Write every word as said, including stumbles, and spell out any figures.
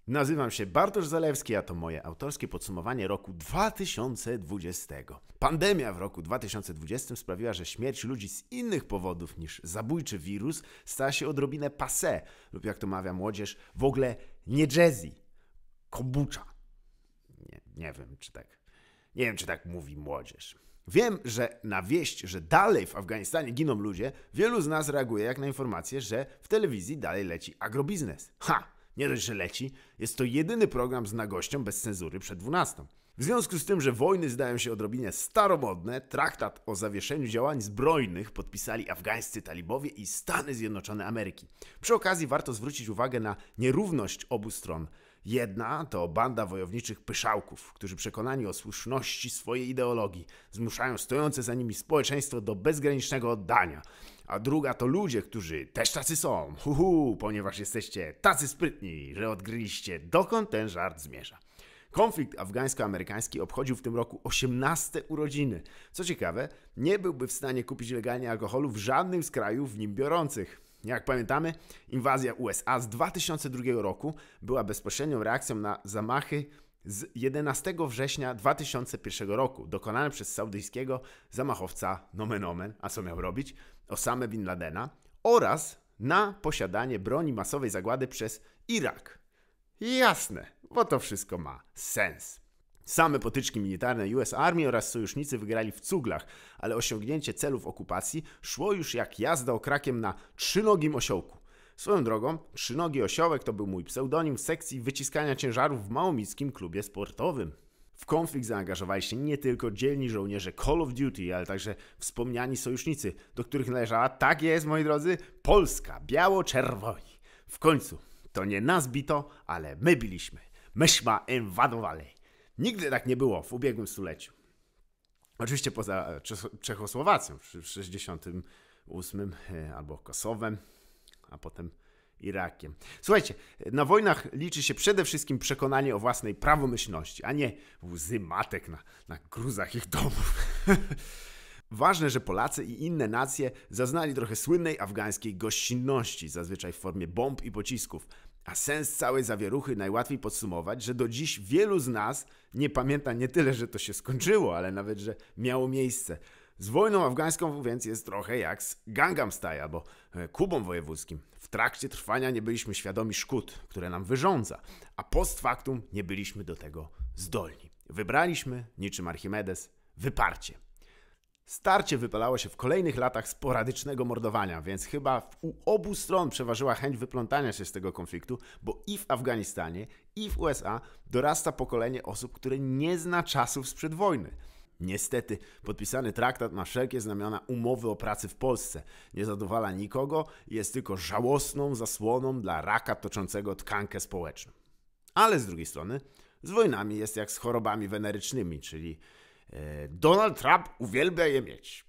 Nazywam się Bartosz Zalewski, a to moje autorskie podsumowanie roku dwa tysiące dwudziestego. Pandemia w roku dwa tysiące dwudziestym sprawiła, że śmierć ludzi z innych powodów niż zabójczy wirus stała się odrobinę passé, lub jak to mawia młodzież, w ogóle nie jazzy, kombucha. Nie, nie wiem, czy tak, nie wiem, czy tak mówi młodzież. Wiem, że na wieść, że dalej w Afganistanie giną ludzie, wielu z nas reaguje jak na informację, że w telewizji dalej leci agrobiznes. Ha! Nie dość, że leci, jest to jedyny program z nagością bez cenzury przed dwunastą. W związku z tym, że wojny zdają się odrobinie staromodne, traktat o zawieszeniu działań zbrojnych podpisali afgańscy talibowie i Stany Zjednoczone Ameryki. Przy okazji warto zwrócić uwagę na nierówność obu stron. Jedna to banda wojowniczych pyszałków, którzy przekonani o słuszności swojej ideologii zmuszają stojące za nimi społeczeństwo do bezgranicznego oddania. A druga to ludzie, którzy też tacy są, huhu, ponieważ jesteście tacy sprytni, że odgryliście, dokąd ten żart zmierza. Konflikt afgańsko-amerykański obchodził w tym roku osiemnaste urodziny. Co ciekawe, nie byłby w stanie kupić legalnie alkoholu w żadnym z krajów w nim biorących. Jak pamiętamy, inwazja U S A z dwa tysiące drugiego roku była bezpośrednią reakcją na zamachy z jedenastego września dwa tysiące pierwszego roku, dokonane przez saudyjskiego zamachowca nomen omen, a co miał robić, Osamę Bin Ladena, oraz na posiadanie broni masowej zagłady przez Irak. Jasne, bo to wszystko ma sens. Same potyczki militarne U S Army oraz sojusznicy wygrali w cuglach, ale osiągnięcie celów okupacji szło już jak jazda okrakiem na trzynogim osiołku. Swoją drogą, trzynogi osiołek to był mój pseudonim w sekcji wyciskania ciężarów w małomickim klubie sportowym. W konflikt zaangażowali się nie tylko dzielni żołnierze Call of Duty, ale także wspomniani sojusznicy, do których należała, tak jest moi drodzy, Polska, biało-czerwoni. W końcu, to nie nas bito, ale my biliśmy. Myśmy inwadowali. Nigdy tak nie było w ubiegłym stuleciu. Oczywiście poza Czechosłowacją w sześćdziesiątym ósmym albo Kosowem, a potem Irakiem. Słuchajcie, na wojnach liczy się przede wszystkim przekonanie o własnej prawomyślności, a nie łzy matek na, na gruzach ich domów. Ważne, że Polacy i inne nacje zaznali trochę słynnej afgańskiej gościnności, zazwyczaj w formie bomb i pocisków. A sens całej zawieruchy najłatwiej podsumować, że do dziś wielu z nas nie pamięta nie tyle, że to się skończyło, ale nawet, że miało miejsce. Z wojną afgańską więc jest trochę jak z Gangnam Style albo Kubą wojewódzkim. W trakcie trwania nie byliśmy świadomi szkód, które nam wyrządza, a post factum nie byliśmy do tego zdolni. Wybraliśmy, niczym Archimedes, wyparcie. Starcie wypalało się w kolejnych latach sporadycznego mordowania, więc chyba u obu stron przeważyła chęć wyplątania się z tego konfliktu, bo i w Afganistanie, i w U S A dorasta pokolenie osób, które nie zna czasów sprzed wojny. Niestety podpisany traktat ma wszelkie znamiona umowy o pracy w Polsce. Nie zadowala nikogo i jest tylko żałosną zasłoną dla raka toczącego tkankę społeczną. Ale z drugiej strony z wojnami jest jak z chorobami wenerycznymi, czyli Donald Trump uwielbia je mieć.